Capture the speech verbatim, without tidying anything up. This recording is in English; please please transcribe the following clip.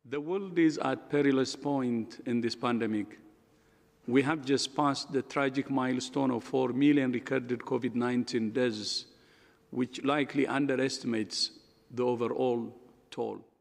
The world is at a perilous point in this pandemic. We have just passed the tragic milestone of four million recorded COVID nineteen deaths, which likely underestimates the overall toll.